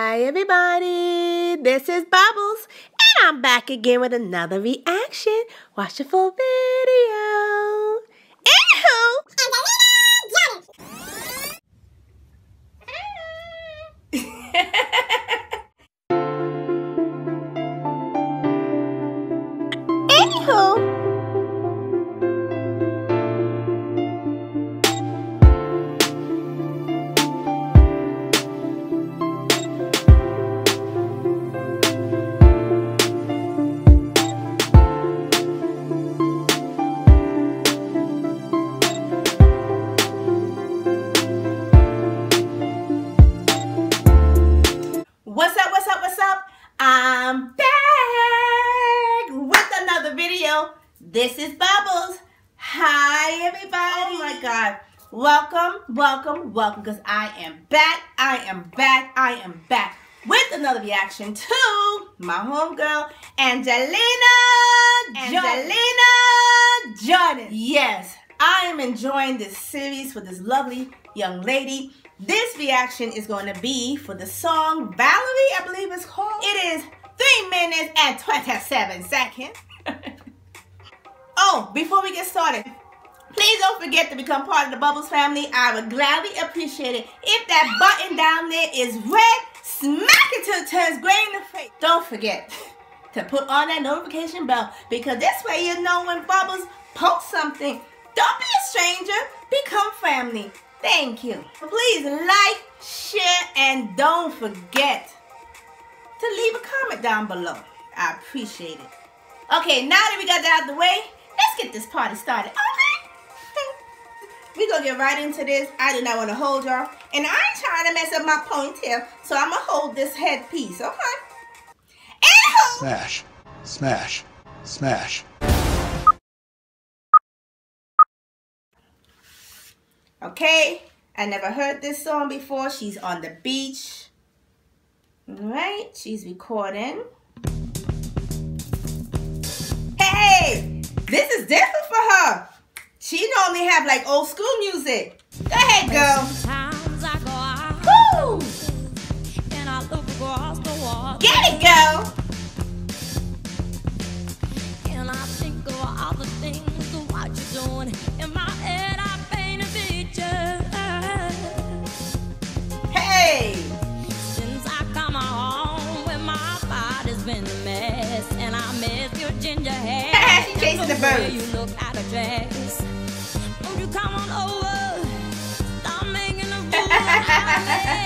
Hi everybody, this is Bubbles, and I'm back again with another reaction. Watch the full video. Anywho. What's up? I'm back with another video. This is Bubbles. Hi, everybody. Oh my God. Welcome, because I am back with another reaction to my homegirl, Angelina Jordan. Yes, I am enjoying this series for this lovely young lady. This reaction is going to be for the song Valerie, I believe it's called. It is 3 minutes and 27 seconds. Oh, before we get started, please don't forget to become part of the Bubbles family. I would gladly appreciate it. If that button down there is red, smack it till it turns gray in the face. Don't forget to put on that notification bell, because this way you know when Bubbles posts something. Don't be a stranger, become family. Thank you. Please like, share, and don't forget to leave a comment down below. I appreciate it. Okay, now that we got that out of the way, let's get this party started. Okay? We're going to get right into this. I do not want to hold y'all. And I ain't trying to mess up my ponytail, so I'm going to hold this headpiece, okay? Anywho. Smash, smash, smash. Okay, I never heard this song before. She's on the beach. Alright, she's recording. Hey, this is different for her. She normally have like old school music. Go ahead, girl. Woo! Get it, girl. And I think of all the things of what you're doing. In my head, I paint a picture. Hey! Since I come home, when my body's been a mess, and I miss your ginger hair. She chasing the birds. You look out of dress. Won't you come on over? Stop making a fool out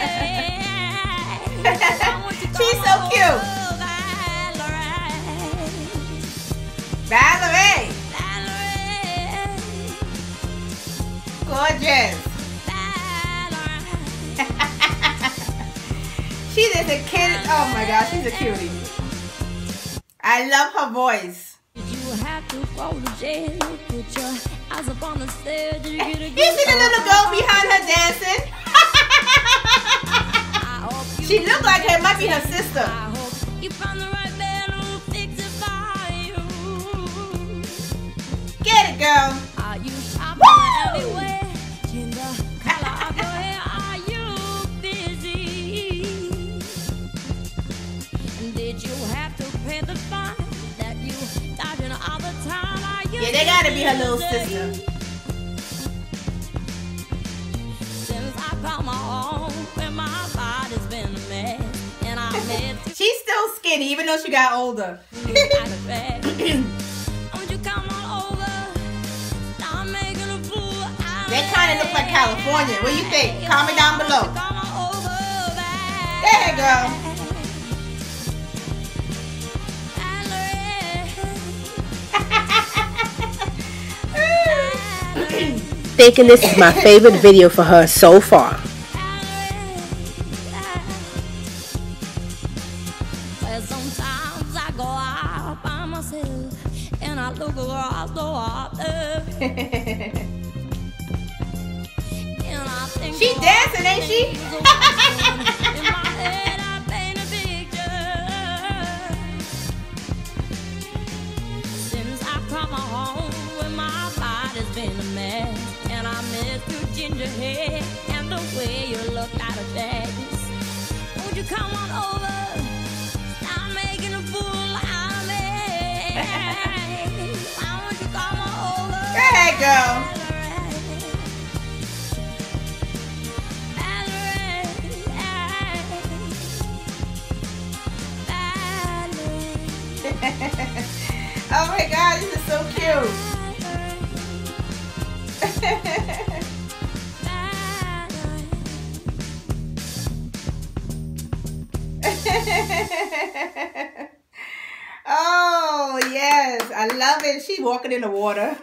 of me. She's so cute. Valerie. Gorgeous. She's just a kid. Oh my gosh, she's a cutie. I love her voice. You have to go to jail. Put your eyes up on the stage. You see the little girl behind her dancing? She looked like her. It might be her sister. You found the right man who'll fix it for you. Get it, girl. Are you shopping anywhere? Color of your hair, are you busy? Did you have to pay the fine that you dodging all the time? Are you they gotta be her little sister. Since I come home, when my body's been a mess, and I miss she's still skinny, even though she got older. They kind of look like California. What do you think? Comment down below. There, girl. Thinking this is my favorite video for her so far. Sometimes I go out by myself and I look across the water. She dancing, ain't she? Since I come home, when my body's been a mess, and I miss your ginger hair and the way you look out of dress. Won't you you come on over? Stop making a fool out of me. Why don't you come on over? Go ahead, girl. Oh my God, this is so cute. Oh yes, I love it. She's walking in the water.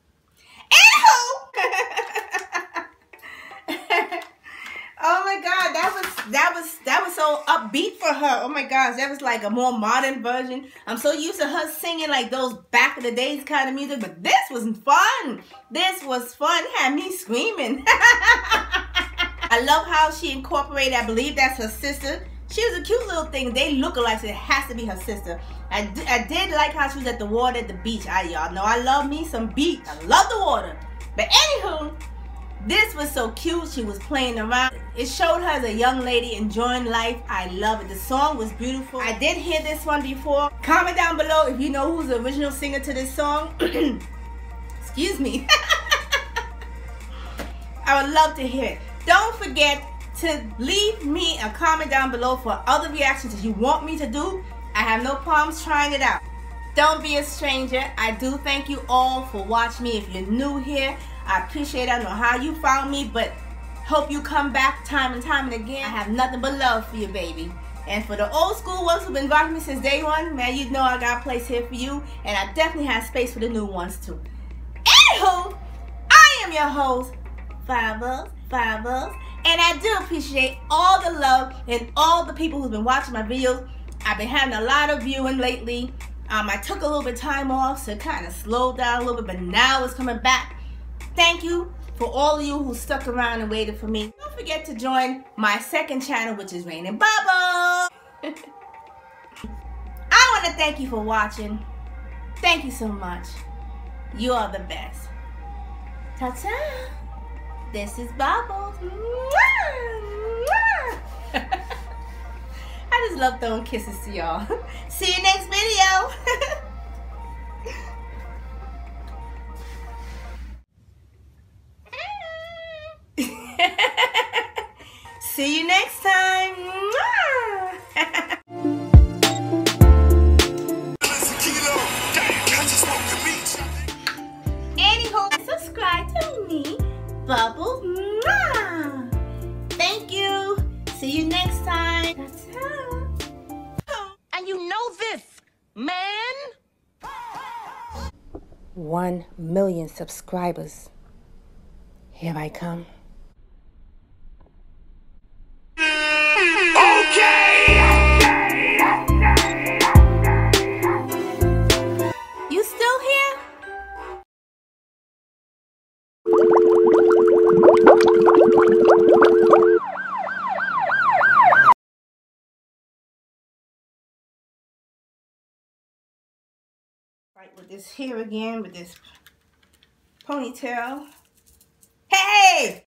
Oh my God, that was so upbeat for her. Oh my gosh, that was like a more modern version. I'm so used to her singing like those back in the days kind of music, but this was fun. This was fun. It had me screaming. I love how she incorporated, I believe that's her sister. She was a cute little thing. They look alike, so it has to be her sister. I did like how she was at the water at the beach. Y'all know I love me some beach. I love the water. But anywho, this was so cute. She was playing around. It showed her as a young lady enjoying life. I love it. The song was beautiful. I did hear this one before. Comment down below if you know who's the original singer to this song. Excuse me. I would love to hear it. Don't forget to leave me a comment down below for other reactions that you want me to do. I have no problems trying it out. Don't be a stranger. I do thank you all for watching me. If you're new here, I appreciate it. I don't know how you found me, but hope you come back time and time and again. I have nothing but love for you, baby. And for the old school ones who've been watching me since day one, man, you know I got a place here for you. And I definitely have space for the new ones too. Anywho, I am your host, Fabulous. And I do appreciate all the love and all the people who've been watching my videos. I've been having a lot of viewing lately. I took a little bit of time off to kind of slow down a little bit, but now it's coming back. Thank you for all of you who stuck around and waited for me. Don't forget to join my second channel, which is Rain and Bubbles. I want to thank you for watching. Thank you so much. You are the best. Ta-ta. This is Bubbles. I just love throwing kisses to y'all. See you next video. See you next time. Anywho, subscribe to me, Bubbles. Thank you. See you next time. And you know this, man. 1 million subscribers. Here I come. You still here? Right, with this hair again, with this ponytail. Hey!